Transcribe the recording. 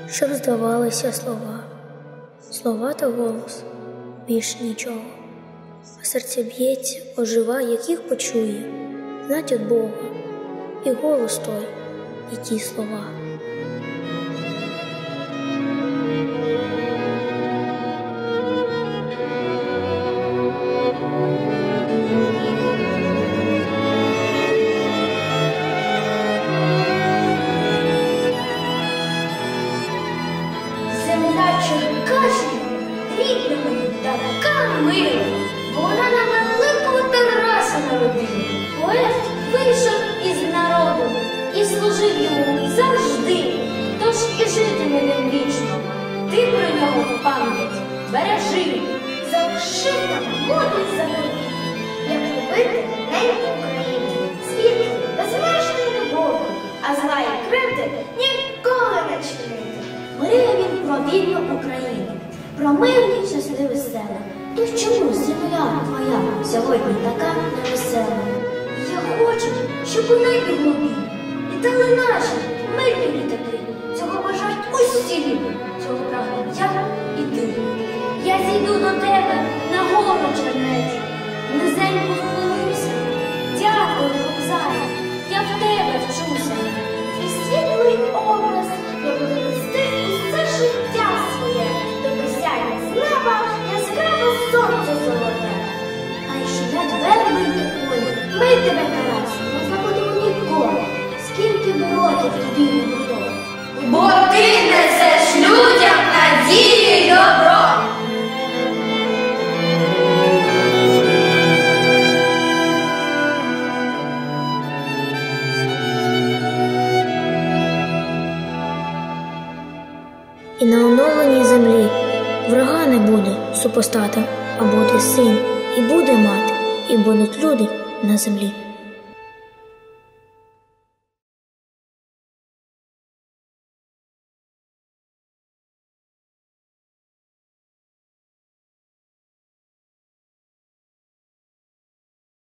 щоб здавалися слова, слова та голос, більш нічого. А серце б'ється, ожива, як їх почує, знать від Бога, і голос той, і ті слова. Земля Черкащини рідна мені така мила, бо вона на великого Тараса народила. Поет вийшов із народу і служив йому завжди, тож і житиме ним вічно. Ти про нього пам'ять бережи, залиши нам мудрий заповіт, як любити неньку Україну, світлу, безмежною любов'ю, а зла і кривди ніколи не чинити. Мріяв він про вільну Україну, про мирні щасливі села. То чому земля твоя сьогодні така невесела? Я хочу, щоб у небі глубі літали наші мирні літаки. Цього бажають усі люди, цього прагну я і ти. Я зійду до тебе на гору чернечу, низенько вклонюся. Дякую, кобзарю, я в тебе вчуся. Твій світлий образ я буду нести усе життя своє, доки сяє з неба яскраве сонце золоте. Хай шумять верби й тополі, ми тебе, Тарас, не забудемо ніколи, скільки б років тобі не було. Бо ти несеш людям надію й добро. І на оновленій землі врага не буде супостата, а буде син, і буде мати, і будуть люди на землі.